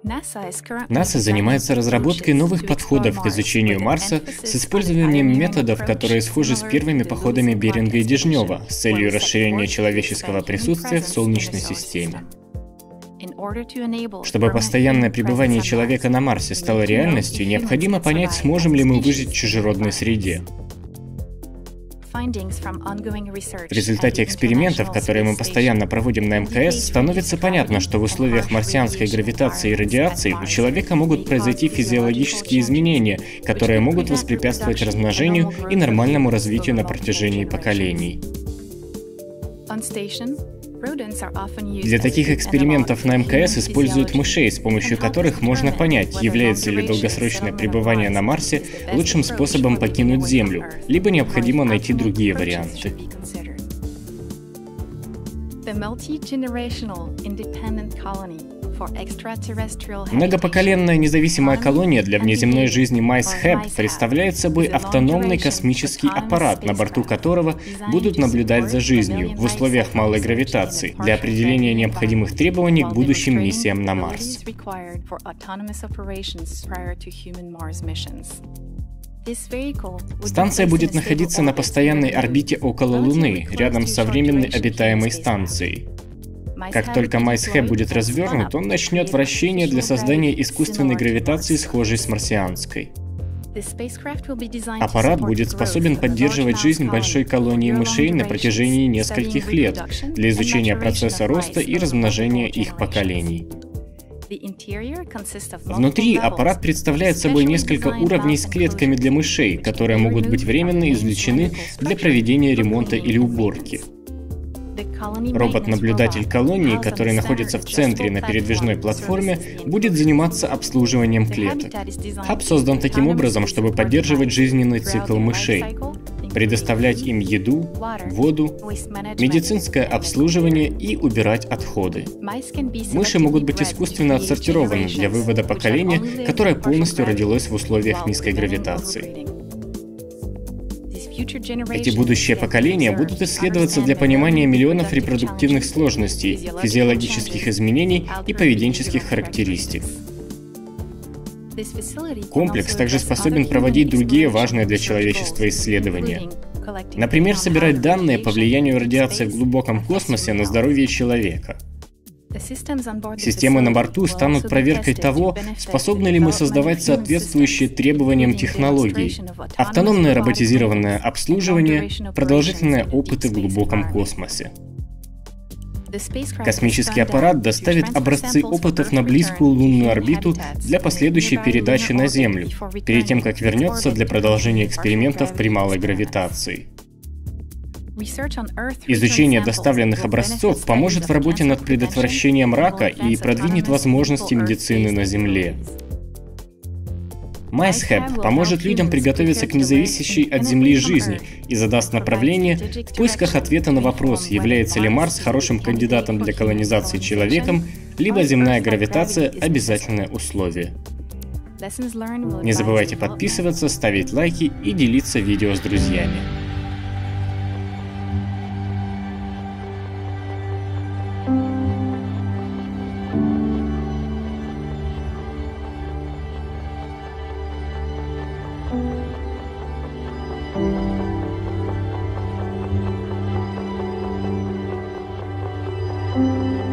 НАСА занимается разработкой новых подходов к изучению Марса с использованием методов, которые схожи с первыми походами Беринга и Дежнева, с целью расширения человеческого присутствия в Солнечной системе. Чтобы постоянное пребывание человека на Марсе стало реальностью, необходимо понять, сможем ли мы выжить в чужеродной среде. В результате экспериментов, которые мы постоянно проводим на МКС, становится понятно, что в условиях марсианской гравитации и радиации у человека могут произойти физиологические изменения, которые могут воспрепятствовать размножению и нормальному развитию на протяжении поколений. Для таких экспериментов на МКС используют мышей, с помощью которых можно понять, является ли долгосрочное пребывание на Марсе лучшим способом покинуть Землю, либо необходимо найти другие варианты. Многопоколенная независимая колония для внеземной жизни MICE-HAB представляет собой автономный космический аппарат, на борту которого будут наблюдать за жизнью в условиях малой гравитации для определения необходимых требований к будущим миссиям на Марс. Станция будет находиться на постоянной орбите около Луны, рядом с современной обитаемой станцией. Как только MICE-HAB будет развернут, он начнет вращение для создания искусственной гравитации, схожей с марсианской. Аппарат будет способен поддерживать жизнь большой колонии мышей на протяжении нескольких лет для изучения процесса роста и размножения их поколений. Внутри аппарат представляет собой несколько уровней с клетками для мышей, которые могут быть временно извлечены для проведения ремонта или уборки. Робот-наблюдатель колонии, который находится в центре на передвижной платформе, будет заниматься обслуживанием клеток. Хаб создан таким образом, чтобы поддерживать жизненный цикл мышей, предоставлять им еду, воду, медицинское обслуживание и убирать отходы. Мыши могут быть искусственно отсортированы для вывода поколения, которое полностью родилось в условиях низкой гравитации. Эти будущие поколения будут исследоваться для понимания миллионов репродуктивных сложностей, физиологических изменений и поведенческих характеристик. Комплекс также способен проводить другие важные для человечества исследования. Например, собирать данные по влиянию радиации в глубоком космосе на здоровье человека. Системы на борту станут проверкой того, способны ли мы создавать соответствующие требованиям технологий, автономное роботизированное обслуживание, продолжительные опыты в глубоком космосе. Космический аппарат доставит образцы опытов на близкую лунную орбиту для последующей передачи на Землю, перед тем, как вернется для продолжения экспериментов при малой гравитации. Изучение доставленных образцов поможет в работе над предотвращением рака и продвинет возможности медицины на Земле. MICE-HAB поможет людям приготовиться к независящей от Земли жизни и задаст направление в поисках ответа на вопрос, является ли Марс хорошим кандидатом для колонизации человеком, либо земная гравитация – обязательное условие. Не забывайте подписываться, ставить лайки и делиться видео с друзьями. Thank you.